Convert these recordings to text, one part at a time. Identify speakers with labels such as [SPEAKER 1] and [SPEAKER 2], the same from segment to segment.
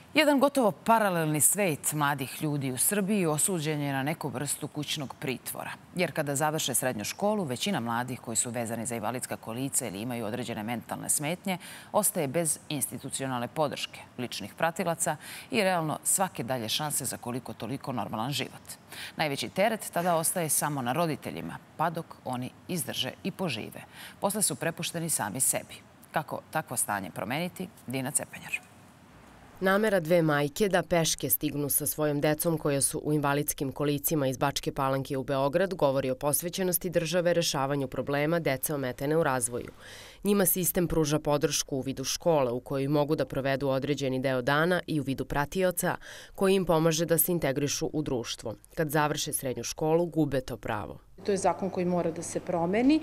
[SPEAKER 1] Jedan gotovo paralelni svet mladih ljudi u Srbiji osuđen je na neku vrstu kućnog pritvora. Jer kada završe srednju školu, većina mladih koji su vezani za invalidska kolica ili imaju određene mentalne smetnje ostaje bez institucionalne podrške, ličnih pratilaca i realno svake dalje šanse za koliko toliko normalan život. Najveći teret tada ostaje samo na roditeljima, pa dok oni izdrže i požive. Posle su prepušteni sami sebi. Kako takvo stanje promeniti? Dina Cepenjar.
[SPEAKER 2] Namera dve majke da peške stignu sa svojom decom koja su u invalidskim kolicima iz Bačke Palanke u Beograd govori o posvećenosti države rešavanju problema dece ometene u razvoju. Njima sistem pruža podršku u vidu škole u kojoj mogu da provedu određeni deo dana i u vidu pratioca koji im pomaže da se integrišu u društvo. Kad završe srednju školu, gube to pravo.
[SPEAKER 3] To je zakon koji mora da se promeni,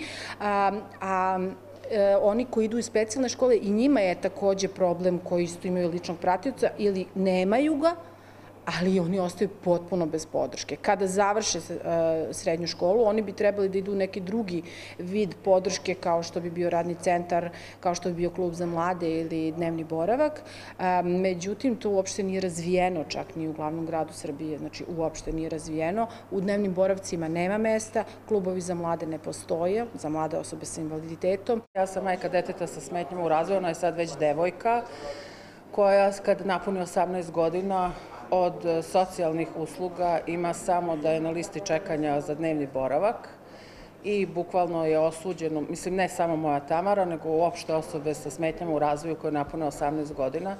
[SPEAKER 3] oni koji idu iz specijalne škole i njima je takođe problem koji isto imaju ličnog pratioca ili nemaju ga, ali oni ostaju potpuno bez podrške. Kada završe srednju školu, oni bi trebali da idu u neki drugi vid podrške kao što bi bio radni centar, kao što bi bio klub za mlade ili dnevni boravak. Međutim, to uopšte nije razvijeno, čak ni u glavnom gradu Srbije, znači uopšte nije razvijeno. U dnevnim boravcima nema mesta, klubovi za mlade ne postoje, za mlade osobe sa invaliditetom.
[SPEAKER 4] Ja sam majka deteta sa smetnjama u razvoju, ona je sad već devojka koja kad napuni 18 godina od socijalnih usluga ima samo da je na listi čekanja za dnevni boravak i bukvalno je osuđeno, mislim ne samo moja Tamara, nego uopšte osobe sa smetnjama u razvoju koje napune 18 godina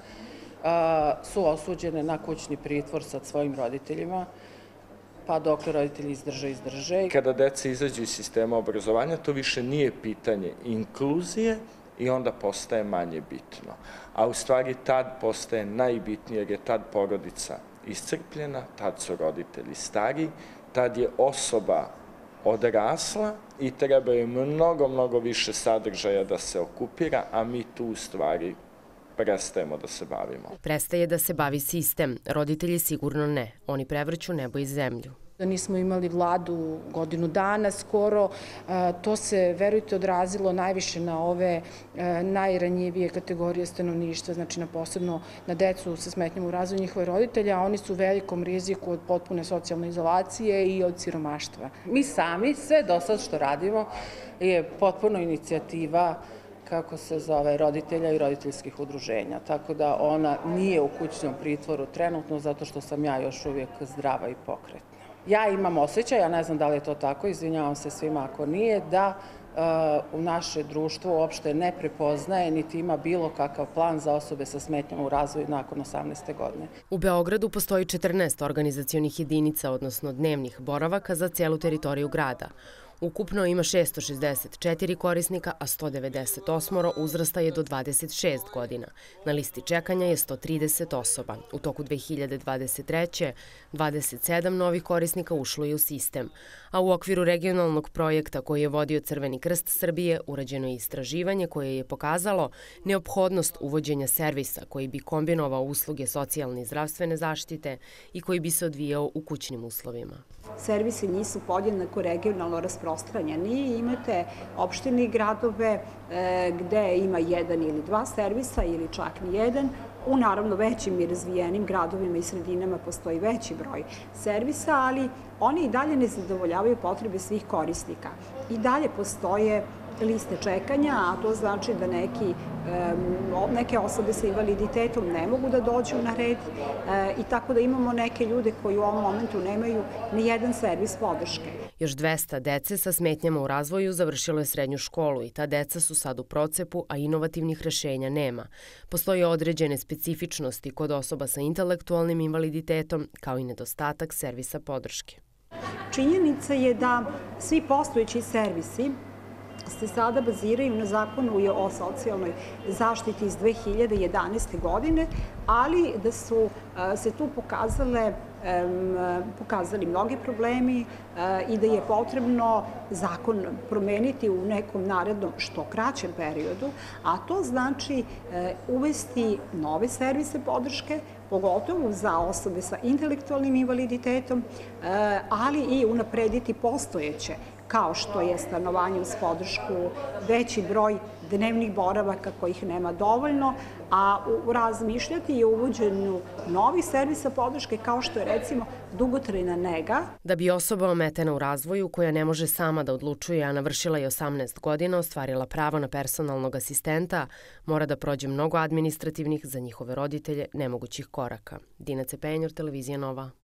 [SPEAKER 4] su osuđene na kućni pritvor sa svojim roditeljima, pa dokle roditelji izdrže.
[SPEAKER 5] Kada deca izađu iz sistema obrazovanja, to više nije pitanje inkluzije, i onda postaje manje bitno. A u stvari tad postaje najbitnije jer je tad porodica iscrpljena, tad su roditelji stari, tad je osoba odrasla i treba je mnogo više sadržaja da se okupira, a mi tu u stvari prestajemo da se bavimo.
[SPEAKER 2] Prestaje da se bavi sistem, roditelji sigurno ne. Oni prevrću nebo i zemlju.
[SPEAKER 3] Da nismo imali vladu godinu dana skoro, to se, verujte, odrazilo najviše na ove najranjivije kategorije stanovništva, znači posebno na decu sa smetnjama u razvoju njihove roditelja, a oni su u velikom riziku od potpune socijalne izolacije i od siromaštva.
[SPEAKER 4] Mi sami, sve do sad što radimo, je potpuno inicijativa kako se zove, roditelja i roditeljskih udruženja. Tako da ona nije u kućnom pritvoru trenutno zato što sam ja još uvijek zdrava i pokretna. Ja imam osjećaj, ja ne znam da li je to tako, izvinjavam se svima ako nije, da u naše društvo uopšte ne prepoznaje niti ima bilo kakav plan za osobe sa smetnjama u razvoju nakon 18. godine.
[SPEAKER 2] U Beogradu postoji 14 organizacionih jedinica, odnosno dnevnih boravaka za cijelu teritoriju grada. Ukupno ima 664 korisnika, a 198 uzrasta je do 26 godina. Na listi čekanja je 130 osoba. U toku 2023. 27 novih korisnika ušlo je u sistem. A u okviru regionalnog projekta koji je vodio Crveni krst Srbije urađeno je istraživanje koje je pokazalo neophodnost uvođenja servisa koji bi kombinovao usluge socijalne i zdravstvene zaštite i koji bi se odvijao u kućnim uslovima.
[SPEAKER 6] Servisi nisu podjednako regionalno rasprostranjeni. Imate opštine i gradove gde ima jedan ili dva servisa ili čak ni jedan. U naravno većim i razvijenim gradovima i sredinama postoji veći broj servisa, ali oni i dalje ne zadovoljavaju potrebe svih korisnika. I dalje postoje liste čekanja, a to znači da neke osobe sa invaliditetom ne mogu da dođu na red i tako da imamo neke ljude koji u ovom momentu nemaju ni jedan servis podrške.
[SPEAKER 2] Još 200 dece sa smetnjama u razvoju završilo je srednju školu i ta deca su sad u procepu, a inovativnih rešenja nema. Postoje određene specifičnosti kod osoba sa intelektualnim invaliditetom, kao i nedostatak servisa podrške.
[SPEAKER 6] Činjenica je da svi postojeći servisi se sada baziraju na zakonu o socijalnoj zaštiti iz 2011. godine, ali da su se tu pokazali mnogi problemi i da je potrebno zakon promeniti u nekom narednom što kraćem periodu, a to znači uvesti nove servise podrške, pogotovo za osobe sa intelektualnim invaliditetom, ali i unaprediti postojeće, kao što je stanovanje uz podršku, veći broj dnevnih boravaka kojih nema dovoljno, a razmišljati i o uvođenju novih servisa podrške kao što je recimo dugotrajna nega.
[SPEAKER 2] Da bi osoba ometena u razvoju koja ne može sama da odlučuje, a navršila je 18 godina, ostvarila pravo na personalnog asistenta, mora da prođe mnogo administrativnih, za njihove roditelje, nemogućih koraka. Dina Cepenjur, Televizija Nova.